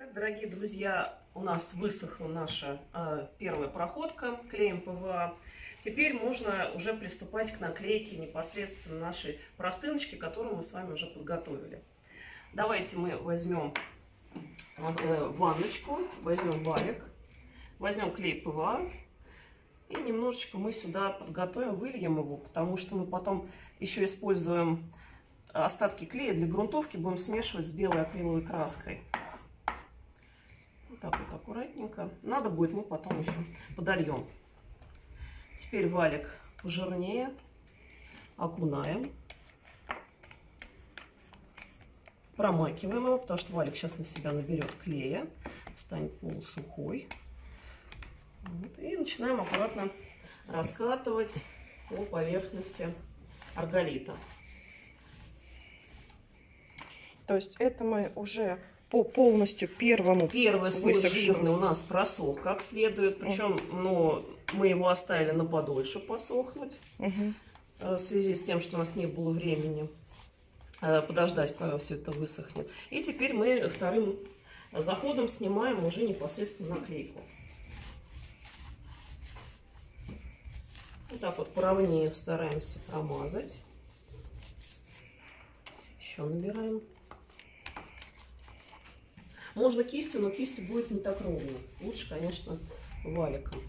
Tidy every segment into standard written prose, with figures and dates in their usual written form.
Так, дорогие друзья, у нас высохла наша первая проходка клеем ПВА. Теперь можно уже приступать к наклейке непосредственно нашей простыночки, которую мы с вами уже подготовили. Давайте мы возьмем ванночку, возьмем валик, возьмем клей ПВА и немножечко мы сюда подготовим, выльем его, потому что мы потом еще используем остатки клея для грунтовки, будем смешивать с белой акриловой краской. Вот так вот аккуратненько. Надо будет, мы потом еще подольем. Теперь валик пожирнее окунаем. Промакиваем его, потому что валик сейчас на себя наберет клея, станет полусухой. Вот. И начинаем аккуратно раскатывать по поверхности арголита. То есть это мы уже по полностью первому. Первый слой жирный у нас просох как следует, причем мы его оставили на подольше посохнуть, в связи с тем, что у нас не было времени подождать, пока все это высохнет. И теперь мы вторым заходом снимаем уже непосредственно наклейку. Вот так вот поровнее стараемся промазать. Еще набираем. Можно кистью, но кистью будет не так ровно. Лучше, конечно, валиком.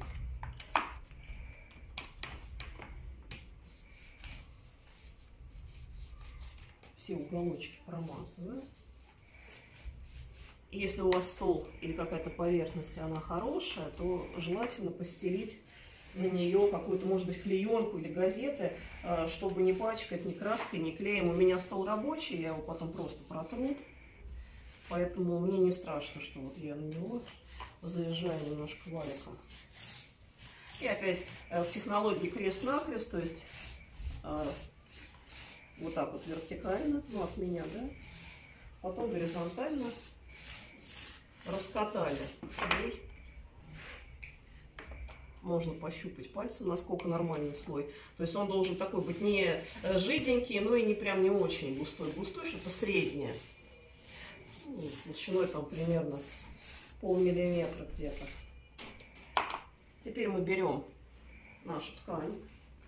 Все уголочки промазываю. Если у вас стол или какая-то поверхность, она хорошая, то желательно постелить на нее какую-то, может быть, клеенку или газеты, чтобы не пачкать ни краской, ни клеем. У меня стол рабочий, я его потом просто протру. Поэтому мне не страшно, что вот я на него заезжаю немножко валиком. И опять в технологии крест-накрест, то есть вот так вот вертикально, от меня, да, потом горизонтально раскатали клей. Можно пощупать пальцем, насколько нормальный слой. То есть он должен такой быть не жиденький, но и не прям не очень густой. Густой, что-то среднее. Толщиной там примерно полмиллиметра где-то. Теперь мы берем нашу ткань.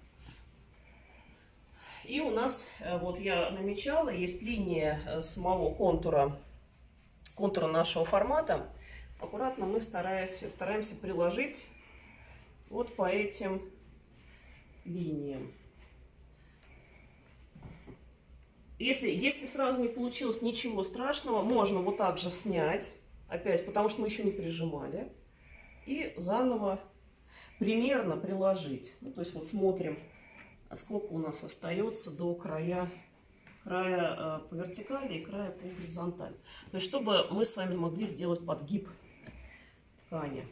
И у нас, вот я намечала, есть линия самого контура нашего формата. Аккуратно мы стараемся приложить вот по этим линиям. Если сразу не получилось, ничего страшного, можно вот так же снять, опять, потому что мы еще не прижимали, и заново примерно приложить. То есть вот смотрим, сколько у нас остается до края по вертикали и края по горизонтали. То есть чтобы мы с вами могли сделать подгиб ткани.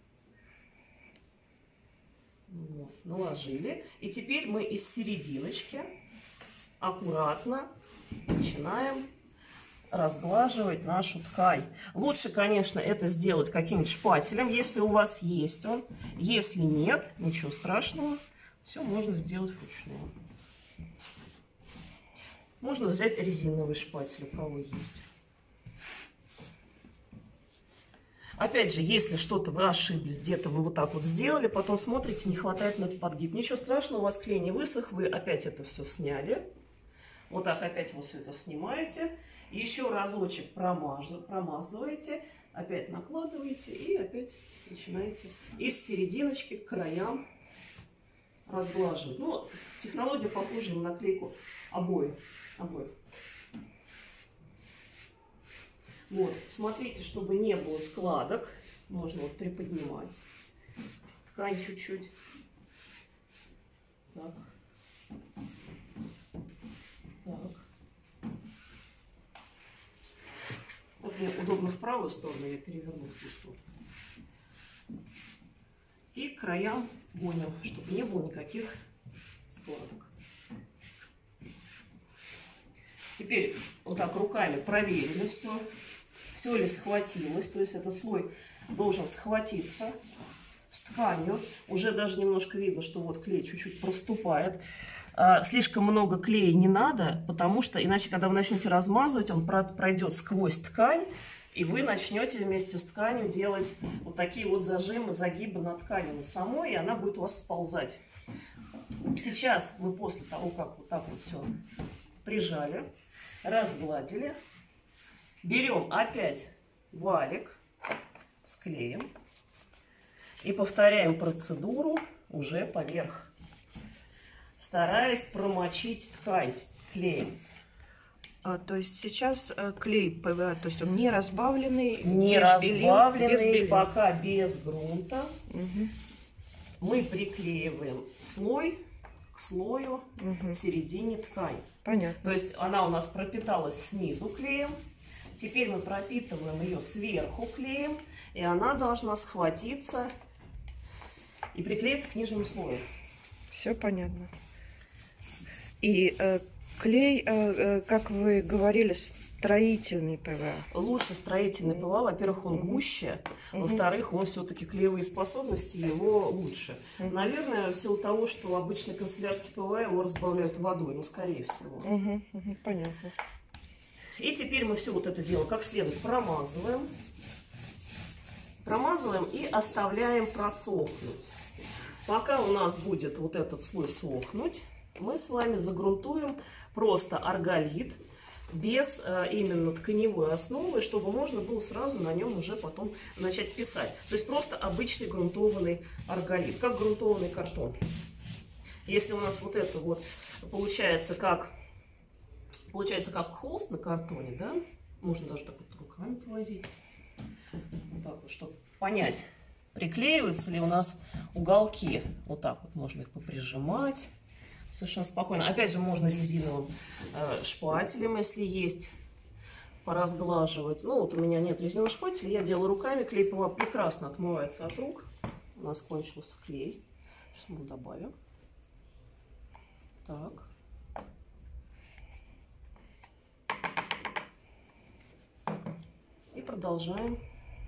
Вот, наложили. И теперь мы из серединочки аккуратно начинаем разглаживать нашу ткань. Лучше, конечно, это сделать каким-нибудь шпателем, если у вас есть он. Если нет, ничего страшного, все можно сделать вручную. Можно взять резиновый шпатель, у кого есть. Опять же, если что-то вы ошиблись, где-то вы вот так вот сделали, потом смотрите, не хватает на этот подгиб. Ничего страшного, у вас клей не высох, вы опять это все сняли. Вот так опять вы все это снимаете. Еще разочек промазываете, опять накладываете и опять начинаете из серединочки к краям разглаживать. Технология похожа на наклейку обоев. Вот, смотрите, чтобы не было складок, можно вот приподнимать ткань чуть-чуть. Так. Вот мне удобно в правую сторону, я переверну в ту сторону. И к краям гоним, чтобы не было никаких складок. Теперь вот так руками проверили все. Все ли схватилось, то есть этот слой должен схватиться с тканью. Уже даже немножко видно, что вот клей чуть-чуть проступает. Слишком много клея не надо, потому что иначе, когда вы начнете размазывать, он пройдет сквозь ткань И вы начнете вместе с тканью делать вот такие вот зажимы, загибы на ткани на самой, и она будет у вас сползать. Сейчас мы после того, как вот так вот все прижали, разгладили, берем опять валик с клеем и повторяем процедуру уже поверх, стараясь промочить ткань клеем. То есть сейчас клей ПВА, то есть он не разбавленный, не разбавленный, пока без грунта. Угу. Мы приклеиваем слой к слою в середине ткани. Понятно. То есть она у нас пропиталась снизу клеем. Теперь мы пропитываем ее сверху клеем, и она должна схватиться и приклеиться к нижнему слою. Все понятно. И клей, как вы говорили, строительный ПВА. Лучше строительный ПВА. Во-первых, он гуще. Во-вторых, он все-таки клеевые способности его лучше. Наверное, в силу того, что обычный канцелярский ПВА его разбавляют водой. Ну, скорее всего. Понятно. И теперь мы все вот это дело как следует промазываем. Промазываем и оставляем просохнуть. Пока у нас будет вот этот слой сохнуть, мы с вами загрунтуем просто арголит без именно тканевой основы, чтобы можно было сразу на нем уже потом начать писать. То есть просто обычный грунтованный арголит, как грунтованный картон. Если у нас вот это вот получается как холст на картоне, да, можно даже так вот руками повозить, вот так вот, чтобы понять, приклеиваются ли у нас уголки. Вот так вот можно их поприжимать совершенно спокойно. Опять же, можно резиновым шпателем, если есть, поразглаживать. Ну, вот у меня нет резинового шпателя, я делаю руками. Клей ПВА прекрасно отмывается от рук. У нас кончился клей. Сейчас мы добавим. Так. И продолжаем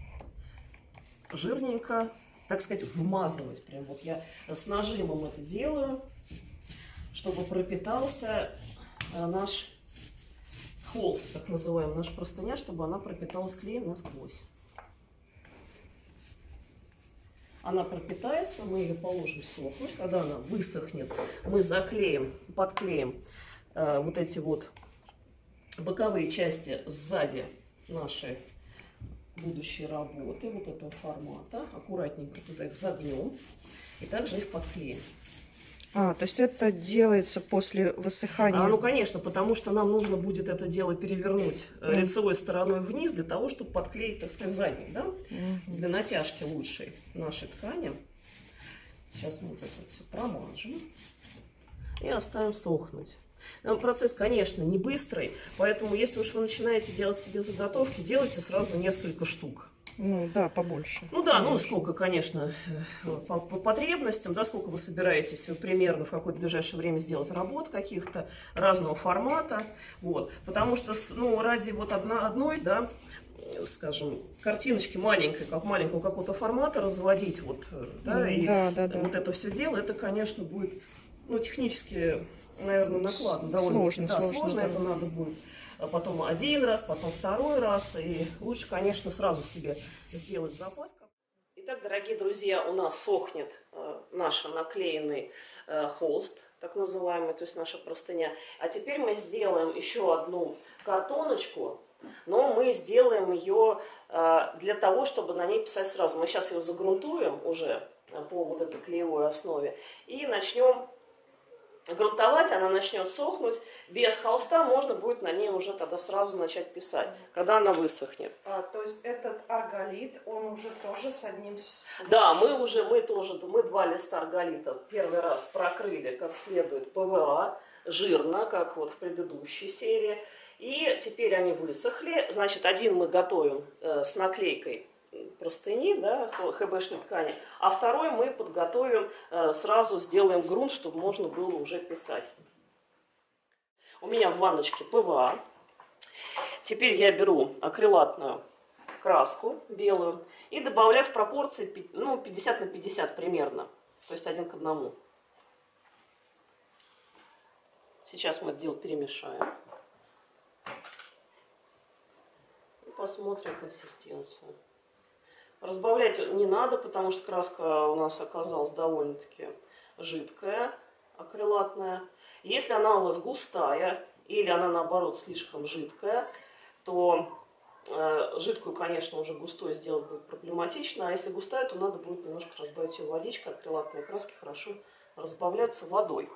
жирненько, так сказать, вмазывать. Прям вот я с нажимом это делаю, чтобы пропитался наш холст, так называемый, наша простыня, чтобы она пропиталась клеем насквозь. Она пропитается, мы ее положим сохнуть. Когда она высохнет, мы заклеим, подклеим вот эти вот боковые части сзади нашей будущей работы, вот этого формата. Аккуратненько туда их загнем и также их подклеим. То есть это делается после высыхания? Ну, конечно, потому что нам нужно будет это дело перевернуть лицевой стороной вниз для того, чтобы подклеить, так сказать, задник, да? Для натяжки лучшей нашей ткани. Сейчас мы вот это все промажем и оставим сохнуть. Процесс, конечно, не быстрый, поэтому если уж вы начинаете делать себе заготовки, делайте сразу несколько штук. Ну да, побольше. Ну да, ну сколько, конечно, по потребностям, да, сколько вы собираетесь примерно в какое-то ближайшее время сделать работ каких-то разного формата, вот, потому что, ну, ради вот одной, да, скажем, картиночки маленькой, как маленького какого-то формата разводить, вот, да, вот это все дело, это, конечно, будет, ну, технически, наверное, накладно, довольно сложно, это надо будет. Потом один раз, потом второй раз. И лучше, конечно, сразу себе сделать запас. Итак, дорогие друзья, у нас сохнет наш наклеенный холст, так называемый, то есть наша простыня. А теперь мы сделаем еще одну картоночку, но мы сделаем ее для того, чтобы на ней писать сразу. Мы сейчас ее загрунтуем уже по вот этой клеевой основе и начнем грунтовать, она начнет сохнуть. Без холста можно будет на ней уже тогда сразу начать писать, когда она высохнет. То есть этот арголит, он уже тоже с одним... Да, мы 2 листа арголита первый раз прокрыли как следует ПВА, жирно, как вот в предыдущей серии. И теперь они высохли. Значит, один мы готовим с наклейкой простыни, да, ХБшной ткани, а второй мы подготовим, сразу сделаем грунт, чтобы можно было уже писать. У меня в ванночке ПВА. Теперь я беру акрилатную краску белую и добавляю в пропорции 50 на 50 примерно, то есть 1 к 1. Сейчас мы это дело перемешаем. посмотрим консистенцию. Разбавлять не надо, потому что краска у нас оказалась довольно-таки жидкая, акрилатная. Если она у вас густая или она наоборот слишком жидкая, то жидкую, конечно, уже густой сделать будет проблематично, а если густая, то надо будет немножко разбавить ее водичкой. Акрилатные краски хорошо разбавляться водой.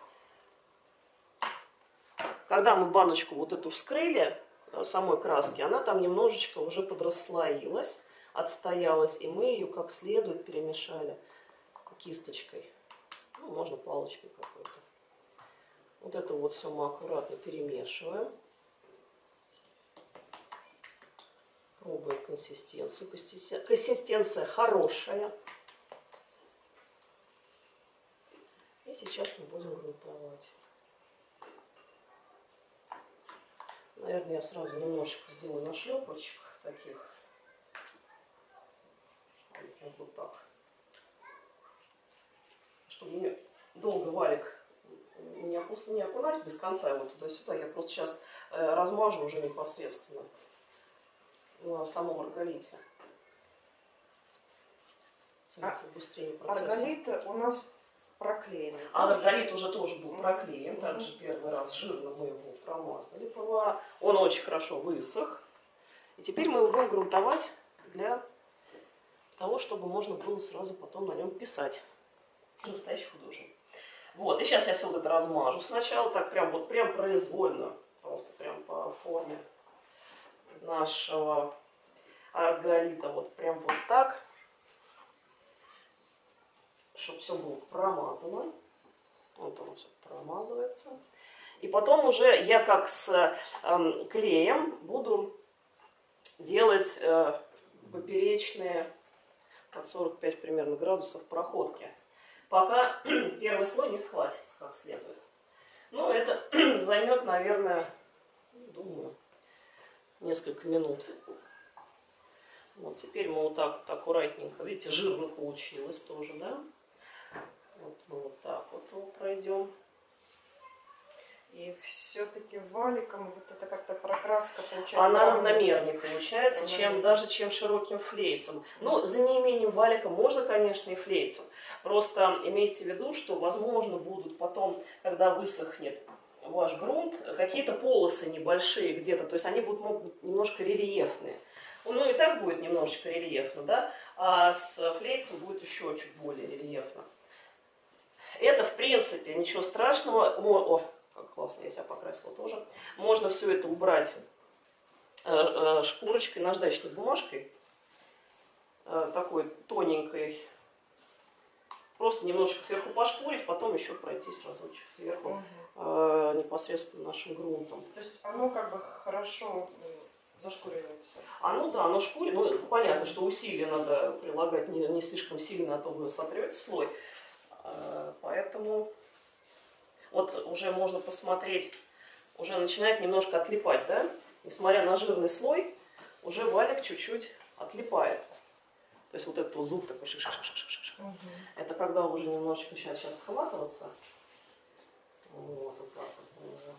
Когда мы баночку вот эту вскрыли, самой краски, она там немножечко уже подрасслоилась, отстоялась, и мы ее как следует перемешали кисточкой. Ну, можно палочкой какой-то. Вот это вот все мы аккуратно перемешиваем. Пробуем консистенцию. Консистенция хорошая. И сейчас мы будем грунтовать. Наверное, я сразу немножечко сделаю на шлепочках таких. Вот так. Чтобы мне долго валик не окунать без конца его туда-сюда. Я просто сейчас размажу уже непосредственно на самом арголите. Быстрее процесс. Арголит у нас проклеен. А арголит уже тоже был проклеен. Также первый раз жирно мы его промазали ПВА. Он очень хорошо высох. И теперь мы его будем грунтовать для того, чтобы можно было сразу потом на нем писать. Настоящий художник. Вот, и сейчас я все вот это размажу сначала, так прям вот прям произвольно, просто прям по форме нашего арголита, вот прям вот так, чтобы все было промазано. Вот оно все промазывается. И потом уже я как с клеем буду делать поперечные под 45 примерно градусов проходки, пока первый слой не схватится как следует. Ну, это займет, наверное, думаю, несколько минут. Вот теперь мы вот так вот аккуратненько, видите, жирно получилось тоже, да? Вот мы вот так вот его пройдем. И все-таки валиком вот это как-то прокраска получается. Она равномернее получается, чем широким флейцем. Ну, за неимением валика можно, конечно, и флейцем. Просто имейте в виду, что, возможно, будут потом, когда высохнет ваш грунт, какие-то полосы небольшие где-то, то есть они могут быть немножко рельефные. Ну, и так будет немножечко рельефно, да, а с флейцем будет еще чуть более рельефно. Это, в принципе, ничего страшного. О, как классно, я себя покрасила тоже. Можно все это убрать шкурочкой, наждачной бумажкой, такой тоненькой. Просто немножечко сверху пошкурить, потом еще пройтись разочек сверху непосредственно нашим грунтом. То есть оно как бы хорошо зашкуривается. Оно, да, оно шкурит. Ну, понятно, что усилия надо прилагать не слишком сильно, а то вы сотрете слой. Поэтому вот уже можно посмотреть, уже начинает немножко отлипать, да? Несмотря на жирный слой, уже валик чуть-чуть отлипает. То есть вот этот вот звук такой шиш-шиш-шиш-шиш. Это когда уже немножечко сейчас схватываться. Вот так вот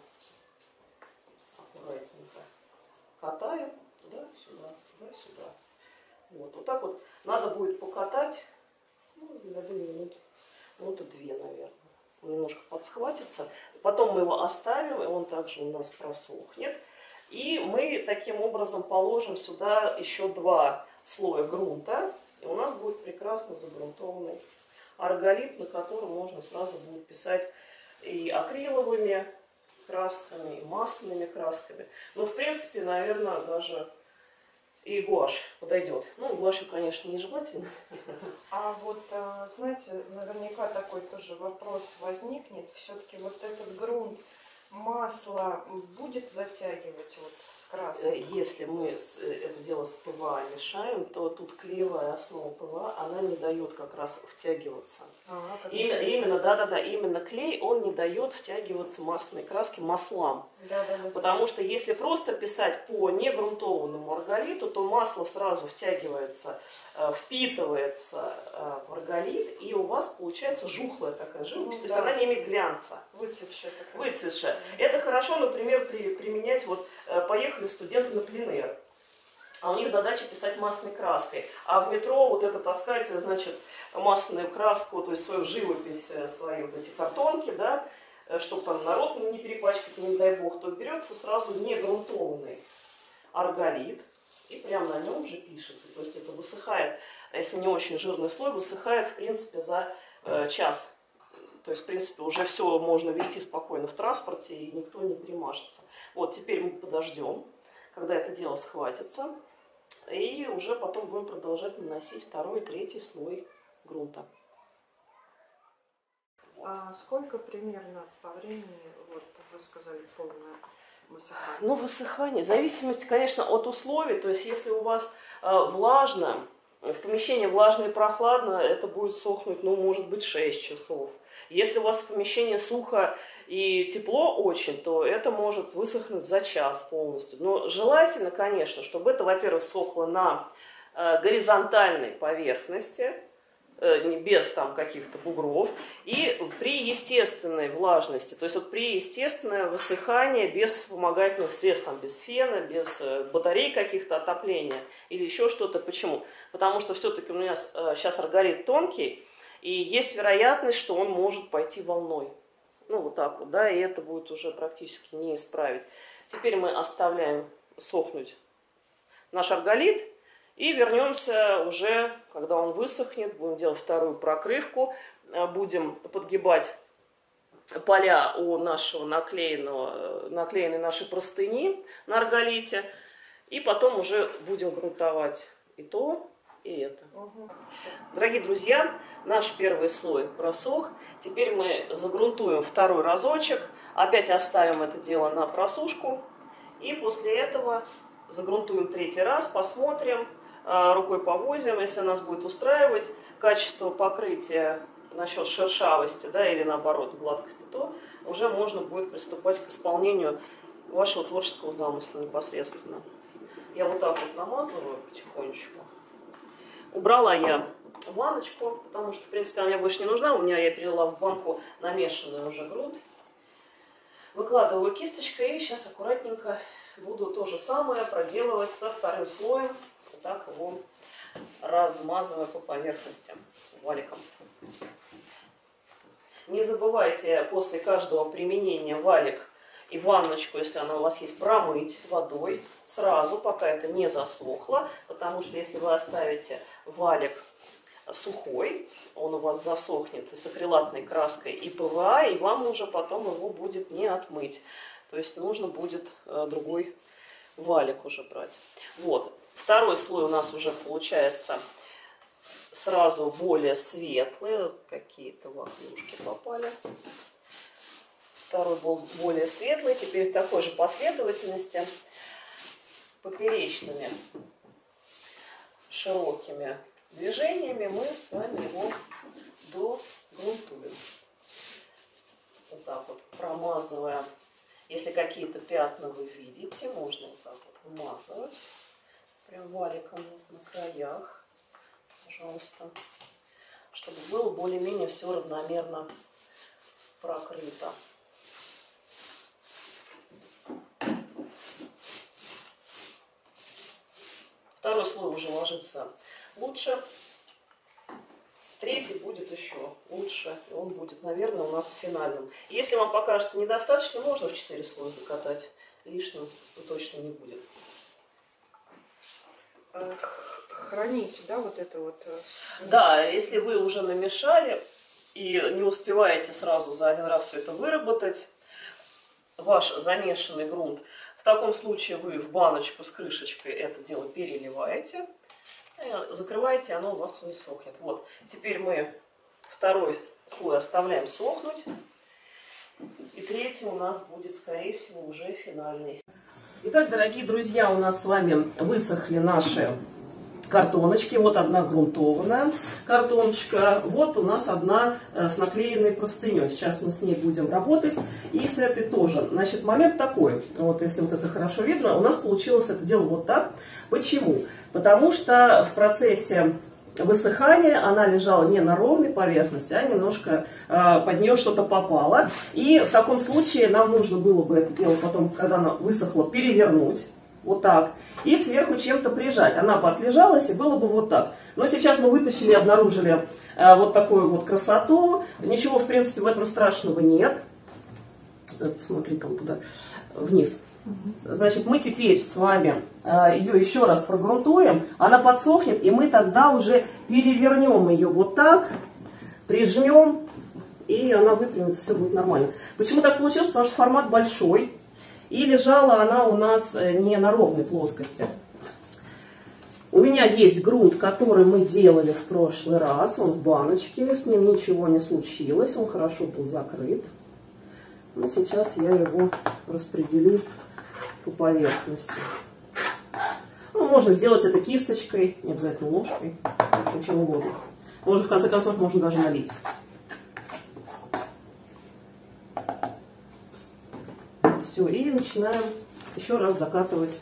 аккуратненько катаем туда-сюда, туда-сюда. Вот так вот надо будет покатать, ну, на 2 минуты. Минуты 2, наверное. Он немножко подсхватится. Потом мы его оставим, и он также у нас просохнет. И мы таким образом положим сюда еще 2 слоя грунта. И у нас будет прекрасно загрунтованный арголит, на котором можно сразу будет писать и акриловыми красками, и масляными красками. Ну, в принципе, наверное, даже и гуашь подойдет. Ну, гуашью, конечно, нежелательно. А вот, знаете, наверняка такой тоже вопрос возникнет. Все-таки вот этот грунт, масло будет затягивать вот с краской? Если мы это дело с ПВА мешаем, то тут клеевая основа ПВА, она не дает как раз втягиваться. Именно клей, он не дает втягиваться масляной краске маслам. Потому что если просто писать по негрунтованному арголиту, то масло сразу втягивается, впитывается в арголит, и у вас получается жухлая такая живопись, то есть она не имеет глянца. Выцветшая. Это хорошо, например, применять, вот поехали студенты на пленэр. а у них задача писать масляной краской. А в метро вот это таскать, значит, масляную краску, то есть свою живопись, свои вот эти картонки, да, чтобы там народ не перепачкать, не дай бог, то берется сразу негрунтованный арголит и прямо на нем же пишется. То есть это высыхает, если не очень жирный слой, высыхает, в принципе, за час. То есть, в принципе, уже все можно везти спокойно в транспорте, и никто не примажется. Вот, теперь мы подождем, когда это дело схватится, и уже потом будем продолжать наносить второй и третий слой грунта. А сколько примерно по времени, вот вы сказали, полное высыхание? Ну, высыхание, в зависимости, конечно, от условий. То есть, если у вас влажно, в помещении влажно и прохладно, это будет сохнуть, ну, может быть, 6 часов. Если у вас в помещении сухо и тепло очень, то это может высохнуть за час полностью. Но желательно, конечно, чтобы это, во-первых, сохло на горизонтальной поверхности, без там каких-то бугров, и при естественной влажности, то есть вот при естественное высыхание без вспомогательных средств, там, без фена, без батарей каких-то отопления или еще что-то. Почему? Потому что все-таки у меня сейчас арголит тонкий, и есть вероятность, что он может пойти волной. Ну вот так вот, да, и это будет уже практически не исправить. Теперь мы оставляем сохнуть наш арголит. И вернемся уже, когда он высохнет, будем делать вторую прокрывку, будем подгибать поля у нашего наклеенной нашей простыни на арголите, и потом уже будем грунтовать и то, и это. Дорогие друзья, наш первый слой просох, теперь мы загрунтуем второй разочек, опять оставим это дело на просушку, и после этого загрунтуем третий раз, посмотрим, рукой повозим, если нас будет устраивать качество покрытия насчет шершавости, да, или наоборот гладкости, то уже можно будет приступать к исполнению вашего творческого замысла непосредственно. Я вот так вот намазываю потихонечку. Убрала я баночку, потому что, в принципе, она мне больше не нужна. У меня я перелила в банку намешанный уже грунт. Выкладываю кисточкой и сейчас аккуратненько буду то же самое проделывать со вторым слоем. Вот так его размазывая по поверхности валиком. Не забывайте после каждого применения валик и ванночку, если она у вас есть, промыть водой сразу, пока это не засохло. Потому что если вы оставите валик сухой, он у вас засохнет с акрилатной краской и ПВА, и вам уже потом его будет не отмыть. То есть нужно будет другой валик уже брать. Вот. Второй слой у нас уже получается сразу более светлый. Какие-то вафлюшки попали. Второй был более светлый. Теперь в такой же последовательности поперечными широкими движениями мы с вами его догрунтуем. Вот так вот промазывая. Если какие-то пятна вы видите, можно вот так вот вмазывать. Прям валиком на краях, пожалуйста, чтобы было более-менее все равномерно прокрыто. Второй слой уже ложится лучше. Третий будет еще лучше. И он будет, наверное, у нас финальным. Если вам покажется недостаточно, можно в 4 слоя закатать. Лишним точно не будет. Храните, да, вот это вот? Да, если вы уже намешали и не успеваете сразу за один раз все это выработать, ваш замешанный грунт, в таком случае вы в баночку с крышечкой это дело переливаете, закрываете, оно у вас не сохнет. Вот, теперь мы второй слой оставляем сохнуть, и третий у нас будет, скорее всего, уже финальный. Итак, дорогие друзья, у нас с вами высохли наши картоночки. Вот одна грунтованная картоночка, вот у нас одна с наклеенной простыней. Сейчас мы с ней будем работать, и с этой тоже. Значит, момент такой, вот если вот это хорошо видно, у нас получилось это дело вот так. Почему? Потому что в процессе высыхания она лежала не на ровной поверхности, а немножко под нее что-то попало. И в таком случае нам нужно было бы это дело потом, когда она высохла, перевернуть. Вот так. И сверху чем-то прижать. Она бы отлежалась, и было бы вот так. Но сейчас мы вытащили, обнаружили вот такую вот красоту. Ничего, в принципе, в этом страшного нет. Посмотри там туда, вниз. Значит, мы теперь с вами ее еще раз прогрунтуем. Она подсохнет, и мы тогда уже перевернем ее вот так, прижмем, и она выпрямится, все будет нормально. Почему так получилось? Потому что формат большой. И лежала она у нас не на ровной плоскости. У меня есть грунт, который мы делали в прошлый раз. Он в баночке, с ним ничего не случилось. Он хорошо был закрыт. Но сейчас я его распределю по поверхности. Ну, можно сделать это кисточкой, не обязательно ложкой. В общем, чем угодно. Можно, в конце концов, можно даже налить. Все, и начинаем еще раз закатывать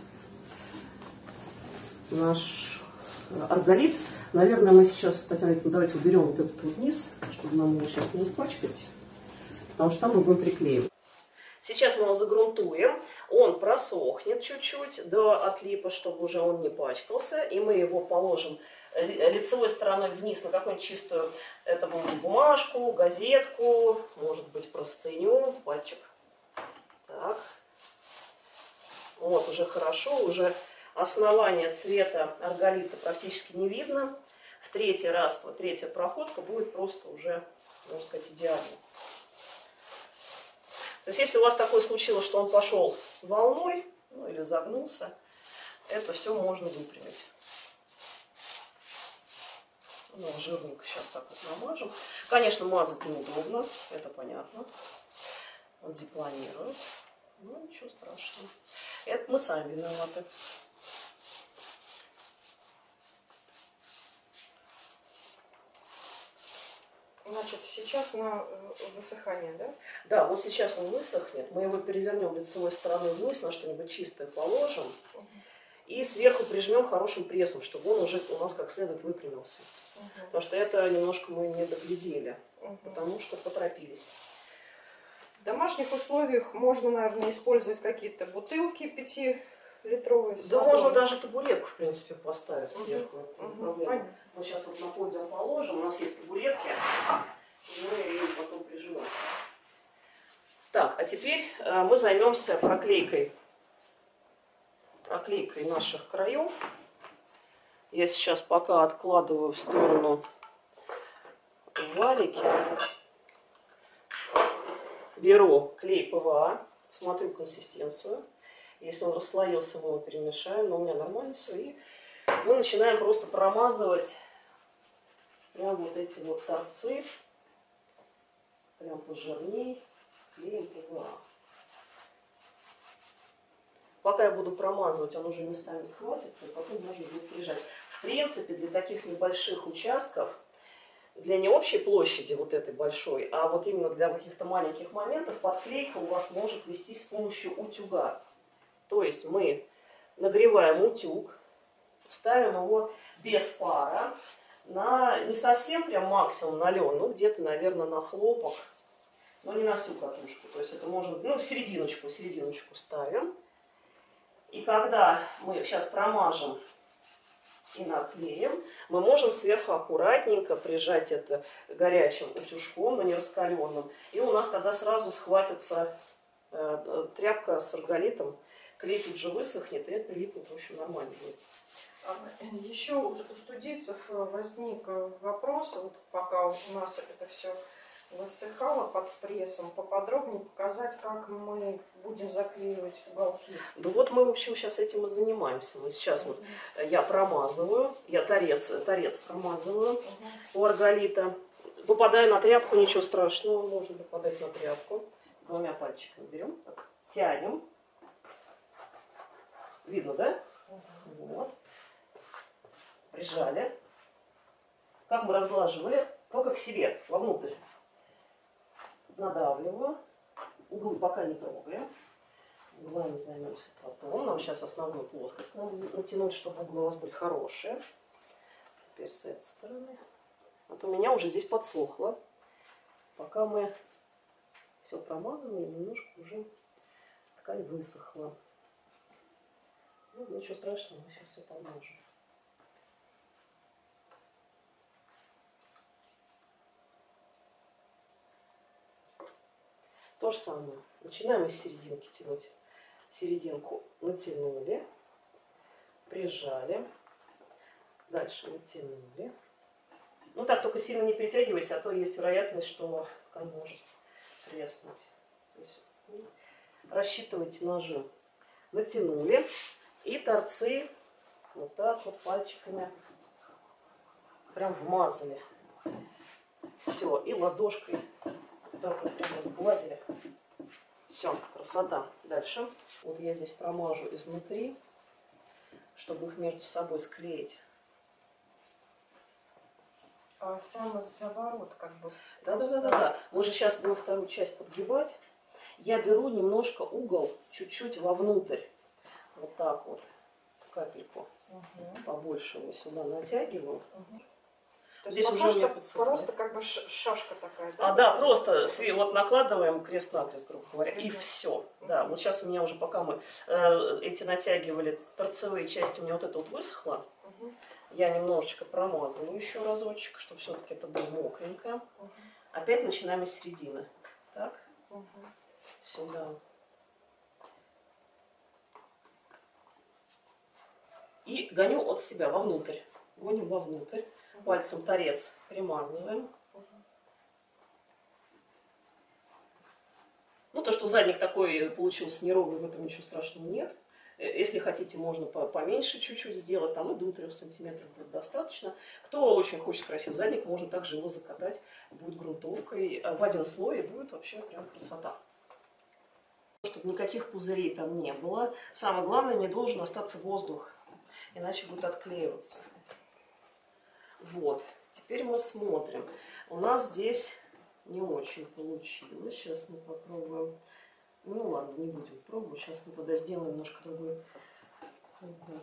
наш арголит. Наверное, мы сейчас, Татьяна Викторовна, давайте уберем вот этот вот низ, чтобы нам его сейчас не испачкать, потому что там мы будем приклеивать. Сейчас мы его загрунтуем, он просохнет чуть-чуть до отлипа, чтобы уже он не пачкался, и мы его положим лицевой стороной вниз на какую-нибудь чистую, это будет бумажку, газетку, может быть простыню, пальчик. Так. Вот, уже хорошо, уже основание цвета арголита практически не видно. В третий раз, третья проходка будет просто уже, можно сказать, идеально. То есть, если у вас такое случилось, что он пошел волной, ну, или загнулся, это все можно выпрямить. Ну, жирненько сейчас так вот намажем. Конечно, мазать неудобно, это понятно. Он депланирует. Ну, ничего страшного. Это мы сами виноваты. Значит, сейчас на высыхание, да? Да, вот сейчас он высохнет. Мы его перевернем лицевой стороной вниз, на что-нибудь чистое положим. И сверху прижмем хорошим прессом, чтобы он уже у нас как следует выпрямился. Потому что это немножко мы не доглядели, потому что поторопились. В домашних условиях можно, наверное, использовать какие-то бутылки 5-литровые. Да, можно даже табуретку, в принципе, поставить сверху. Понятно. Мы сейчас вот на подиум положим, у нас есть табуретки, мы ее потом прижмем. Так, а теперь мы займемся проклейкой наших краев. Я сейчас пока откладываю в сторону валики. Беру клей ПВА, смотрю консистенцию. Если он расслоился, мы его перемешаем, но у меня нормально все. И мы начинаем просто промазывать прям вот эти вот торцы, прям пожирней, клеем ПВА. Пока я буду промазывать, он уже местами схватится, и потом можно будет прижать. В принципе, для таких небольших участков, для не общей площади вот этой большой, а вот именно для каких-то маленьких моментов, подклейка у вас может вестись с помощью утюга. То есть мы нагреваем утюг, ставим его без пара, на не совсем прям максимум на лен, ну где-то, наверное, на хлопок, но не на всю катушку. То есть это может, ну, серединочку ставим. И когда мы сейчас промажем и наклеим, мы можем сверху аккуратненько прижать это горячим утюжком, но не раскаленным. И у нас тогда сразу схватится тряпка с арголитом. Клей тут же высохнет, и это прилипнет, в общем, нормально будет. Еще у студийцев возник вопрос, вот пока у нас это все высыхало под прессом, поподробнее показать, как мы будем заклеивать уголки. Ну вот мы, в общем, сейчас этим и занимаемся. Вот сейчас вот я промазываю, я торец промазываю у арголита. Попадаю на тряпку, ничего страшного, можно попадать на тряпку. Двумя пальчиками берем, так, тянем. Видно, да? Вот. Прижали. Как мы разглаживали? Только к себе, вовнутрь. Надавливаю. Углы пока не трогаем. Углами займемся потом. Нам сейчас основную плоскость надо натянуть, чтобы углы у нас были хорошие. Теперь с этой стороны. Вот у меня уже здесь подсохло. Пока мы все промазываем, немножко уже ткань высохла. Ну, ничего страшного, сейчас все подмажу. То же самое. Начинаем из серединки тянуть. Серединку натянули, прижали. Дальше натянули. Ну так, только сильно не перетягивайте, а то есть вероятность, что ткань может треснуть. То есть, рассчитывайте нажим. Натянули. И торцы вот так вот пальчиками прям вмазали. Все. И ладошкой вот так вот прям разгладили. Все, красота. Дальше. Вот я здесь промажу изнутри, чтобы их между собой склеить. А сам заворот как бы... Да. Мы же сейчас будем вторую часть подгибать. Я беру немножко угол чуть-чуть вовнутрь. Вот так вот. Капельку. Побольше его сюда натягиваю. То Здесь есть уже что подсыхает. просто как бы шашка такая, да? Да, просто вот накладываем крест-накрест, грубо говоря, и Крест-накрест. все. Да, вот сейчас у меня уже, пока мы эти натягивали, торцевые части, у меня вот это вот высохло. Я немножечко промазываю еще разочек, чтобы все-таки это было мокренькое. Опять начинаем из середины. Так, сюда. И гоню от себя вовнутрь. Гоним вовнутрь. Пальцем торец примазываем. Ну, то, что задник такой получился неровный, в этом ничего страшного нет. Если хотите, можно поменьше чуть-чуть сделать. Там, до 3 сантиметров будет достаточно. Кто очень хочет красивый задник, можно также его закатать. Будет грунтовкой в один слой, и будет вообще прям красота. Чтобы никаких пузырей там не было. Самое главное, не должен остаться воздух. Иначе будет отклеиваться. Вот. Теперь мы смотрим. У нас здесь не очень получилось. Сейчас мы попробуем. Ну ладно, не будем пробовать. Сейчас мы тогда сделаем немножко другой угол.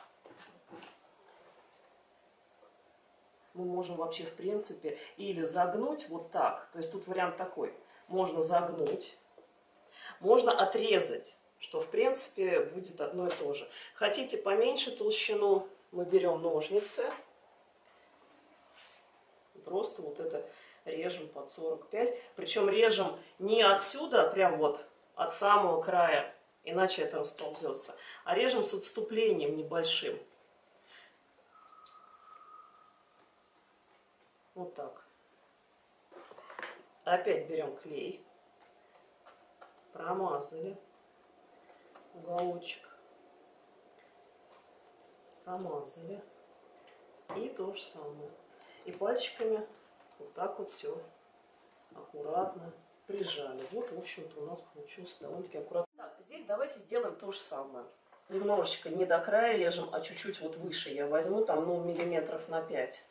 Мы можем вообще, в принципе, или загнуть вот так. То есть тут вариант такой. Можно загнуть. Можно отрезать, что, в принципе, будет одно и то же. Хотите поменьше толщину, мы берем ножницы. Просто вот это режем под 45. Причем режем не отсюда, прям вот от самого края, иначе это расползется. А режем с отступлением небольшим. Вот так. Опять берем клей. Промазали уголочек. Промазали. И то же самое. И пальчиками вот так вот все аккуратно прижали. Вот, в общем-то, у нас получилось довольно-таки аккуратно. Так, здесь давайте сделаем то же самое. Немножечко не до края режем, а чуть-чуть вот выше я возьму, там, ну, миллиметров на 5.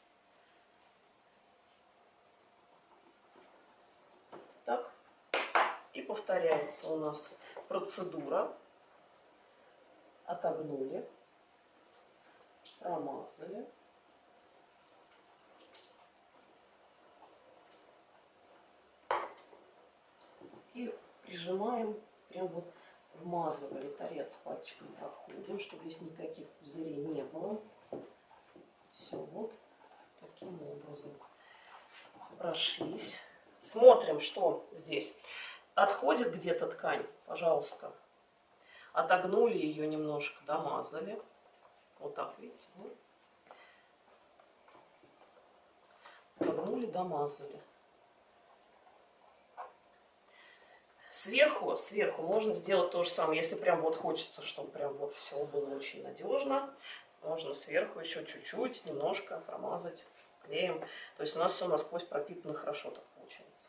Так. И повторяется у нас процедура. Отогнули, промазали. И прижимаем, прям вот вмазывали торец пальчиком, проходим, чтобы здесь никаких пузырей не было. Все, вот таким образом прошлись. Смотрим, что здесь. Отходит где-то ткань, пожалуйста. Отогнули ее немножко, домазали. Вот так, видите, да? Отогнули, домазали. Сверху можно сделать то же самое. Если прям вот хочется, чтобы прям вот все было очень надежно, можно сверху еще чуть-чуть, немножко промазать клеем. То есть у нас все насквозь пропитано хорошо, так получается.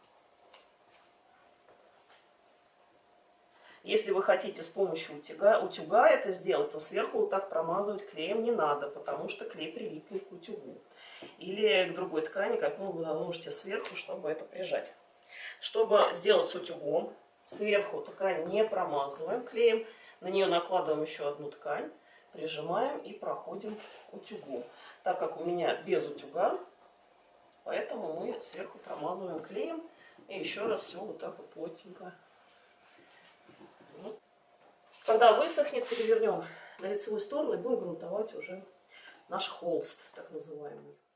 Если вы хотите с помощью утюга это сделать, то сверху вот так промазывать клеем не надо, потому что клей прилипнет к утюгу. Или к другой ткани, какую вы наложите сверху, чтобы это прижать. Чтобы сделать с утюгом, сверху ткань не промазываем клеем, на нее накладываем еще одну ткань, прижимаем и проходим утюгом. Так как у меня без утюга, поэтому мы сверху промазываем клеем и еще раз все вот так вот плотненько. Когда высохнет, перевернем на лицевой стороне будем грунтовать уже наш холст, так называемый.